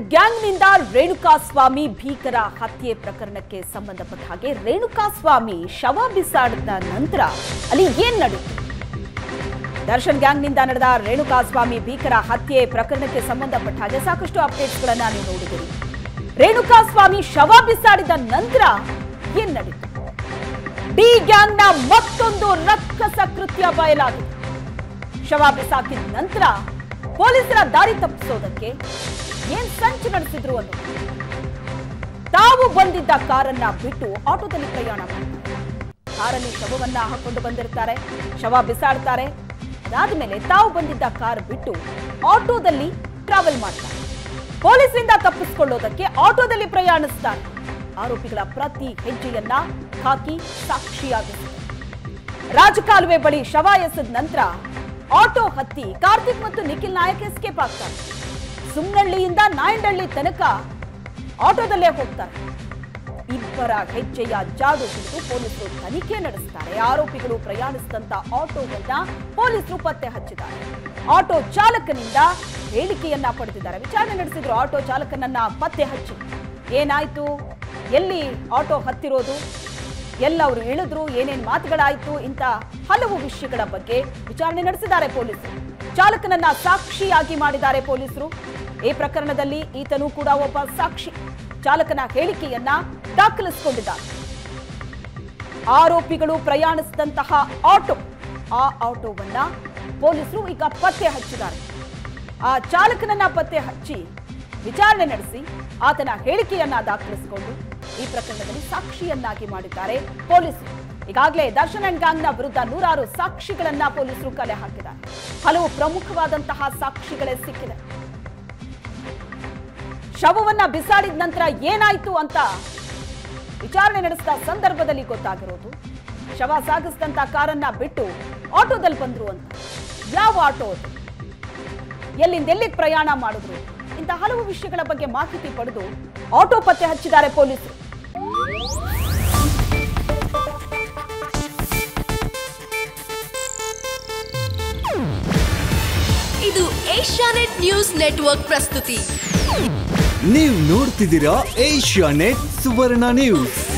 ಗ್ಯಾಂಗ್ನಿಂದ ರೇಣುಕಾಸ್ವಾಮಿ ಭೀಕರ ಹತ್ಯೆ ಪ್ರಕರಣಕ್ಕೆ ಸಂಬಂಧಪಟ್ಟ ಹಾಗೆ ರೇಣುಕಾಸ್ವಾಮಿ ಶವ ಬಿಸಾಡಿದ ನಂತರ ಅಲ್ಲಿ ಏನ್ ನಡೆಯಿತು? ದರ್ಶನ್ ಗ್ಯಾಂಗ್ನಿಂದ ನಡೆದ ರೇಣುಕಾಸ್ವಾಮಿ ಭೀಕರ ಹತ್ಯೆ ಪ್ರಕರಣಕ್ಕೆ ಸಂಬಂಧಪಟ್ಟ ಹಾಗೆ ಸಾಕಷ್ಟು ಅಪ್ಡೇಟ್ಸ್ಗಳನ್ನು ನೀವು ನೋಡಿದ್ದೀರಿ. ರೇಣುಕಾಸ್ವಾಮಿ ಶವ ಬಿಸಾಡಿದ ನಂತರ ಏನ್ ನಡೆಯಿತು? ಡಿ ಗ್ಯಾಂಗ್ನ ಮತ್ತೊಂದು ರಕ್ಕಸ ಕೃತ್ಯ ಬಯಲಾಗಿದೆ. ಶವ ಬಿಸಾಕಿದ ನಂತರ ಪೊಲೀಸರ ದಾರಿ ತಪ್ಪಿಸೋದಕ್ಕೆ ಏನ್ ಸಂಚು ನಡೆಸಿದ್ರು ಅನ್ನೋ ತಾವು ಬಂದಿದ್ದ ಕಾರನ್ನ ಬಿಟ್ಟು ಆಟೋದಲ್ಲಿ ಪ್ರಯಾಣ ಮಾಡ್ತಾರೆ. ಕಾರಲ್ಲಿ ಶವವನ್ನ ಹಾಕೊಂಡು ಬಂದಿರ್ತಾರೆ, ಶವ ಬಿಸಾಡ್ತಾರೆ. ಅದಾದ್ಮೇಲೆ ತಾವು ಬಂದಿದ್ದ ಕಾರ್ ಬಿಟ್ಟು ಆಟೋದಲ್ಲಿ ಟ್ರಾವೆಲ್ ಮಾಡ್ತಾರೆ. ಪೊಲೀಸರಿಂದ ತಪ್ಪಿಸಿಕೊಳ್ಳೋದಕ್ಕೆ ಆಟೋದಲ್ಲಿ ಪ್ರಯಾಣಿಸ್ತಾರೆ. ಆರೋಪಿಗಳ ಪ್ರತಿ ಹೆಜ್ಜೆಯನ್ನ ಹಾಕಿ ಸಾಕ್ಷಿಯಾಗಿದ್ದಾರೆ. ರಾಜಕಾಲುವೆ ಬಳಿ ಶವ ಎಸೆದ ನಂತರ ಆಟೋ ಹತ್ತಿ ಕಾರ್ತಿಕ್ ಮತ್ತು ನಿಖಿಲ್ ನಾಯಕ್ ಎಸ್ಕೇಪ್ ಆಗ್ತಾರೆ. ಸುಮ್ನಹಳ್ಳಿಯಿಂದ ನಾಯಂಡಹಳ್ಳಿ ತನಕ ಆಟೋದಲ್ಲೇ ಹೋಗ್ತಾರೆ. ಇಬ್ಬರ ಹೆಜ್ಜೆಯ ಜಾಡು ಹಿಡಿದು ಪೊಲೀಸರು ತನಿಖೆ ನಡೆಸ್ತಾರೆ. ಆರೋಪಿಗಳು ಪ್ರಯಾಣಿಸಿದಂತ ಆಟೋವನ್ನ ಪೊಲೀಸರು ಪತ್ತೆ ಹಚ್ಚಿದ್ದಾರೆ. ಆಟೋ ಚಾಲಕನಿಂದ ಹೇಳಿಕೆಯನ್ನ ಪಡೆದಿದ್ದಾರೆ. ವಿಚಾರಣೆ ನಡೆಸಿದ್ರು. ಆಟೋ ಚಾಲಕನನ್ನ ಪತ್ತೆ ಹಚ್ಚಿ ಏನಾಯ್ತು, ಎಲ್ಲಿ ಆಟೋ ಹತ್ತಿರೋದು, ಎಲ್ಲ ಅವರು ಇಳಿದ್ರು, ಏನೇನ್ ಮಾತುಗಳಾಯ್ತು, ಇಂತ ಹಲವು ವಿಷಯಗಳ ಬಗ್ಗೆ ವಿಚಾರಣೆ ನಡೆಸಿದ್ದಾರೆ ಪೊಲೀಸರು. ಚಾಲಕನನ್ನ ಸಾಕ್ಷಿಯಾಗಿ ಮಾಡಿದ್ದಾರೆ ಪೊಲೀಸರು. ಈ ಪ್ರಕರಣದಲ್ಲಿ ಈತನು ಕೂಡ ಒಬ್ಬ ಸಾಕ್ಷಿ. ಚಾಲಕನ ಹೇಳಿಕೆಯನ್ನ ದಾಖಲಿಸಿಕೊಂಡಿದ್ದಾರೆ. ಆರೋಪಿಗಳು ಪ್ರಯಾಣಿಸಿದಂತಹ ಆಟೋ, ಆ ಆಟೋವನ್ನ ಪೊಲೀಸರು ಈಗ ಪತ್ತೆ ಹಚ್ಚಿದ್ದಾರೆ. ಆ ಚಾಲಕನನ್ನ ಪತ್ತೆ ಹಚ್ಚಿ ವಿಚಾರಣೆ ನಡೆಸಿ ಆತನ ಹೇಳಿಕೆಯನ್ನ ದಾಖಲಿಸಿಕೊಂಡು ಈ ಪ್ರಕರಣದಲ್ಲಿ ಸಾಕ್ಷಿಯನ್ನಾಗಿ ಮಾಡಿದ್ದಾರೆ ಪೊಲೀಸರು. ಈಗಾಗಲೇ ದರ್ಶನ್ ಅಂಡ್ ಗ್ಯಾಂಗ್ನ ವಿರುದ್ಧ ನೂರಾರು ಸಾಕ್ಷಿಗಳನ್ನ ಪೊಲೀಸರು ಕಲೆ ಹಾಕಿದ್ದಾರೆ. ಹಲವು ಪ್ರಮುಖವಾದಂತಹ ಸಾಕ್ಷಿಗಳೇ ಸಿಕ್ಕಿದೆ. ಶವವನ್ನ ಬಿಸಾಡಿದ ನಂತರ ಏನಾಯ್ತು ಅಂತ ವಿಚಾರಣೆ ನಡೆಸಿದ ಸಂದರ್ಭದಲ್ಲಿ ಗೊತ್ತಾಗಿರೋದು. ಶವ ಸಾಗಿಸಿದಂತ ಕಾರನ್ನ ಬಿಟ್ಟು ಆಟೋದಲ್ಲಿ ಬಂದ್ರು ಅಂತ. ಯಾವ ಆಟೋ ಅದು, ಎಲ್ಲಿಂದ ಎಲ್ಲಿಗೆ ಪ್ರಯಾಣ ಮಾಡಿದ್ರು, ಇಂಥ ಹಲವು ವಿಷಯಗಳ ಬಗ್ಗೆ ಮಾಹಿತಿ ಪಡೆದು ಆಟೋ ಪತ್ತೆ ಹಚ್ಚಿದ್ದಾರೆ ಪೊಲೀಸರು. ಇದು ಏಷ್ಯಾನೆಟ್ ನ್ಯೂಸ್ ನೆಟ್ವರ್ಕ್ ಪ್ರಸ್ತುತಿ. ನೀವು ನೋಡ್ತಿದ್ದೀರಾ ಏಷ್ಯಾನೆಟ್ ಸುವರ್ಣ ನ್ಯೂಸ್.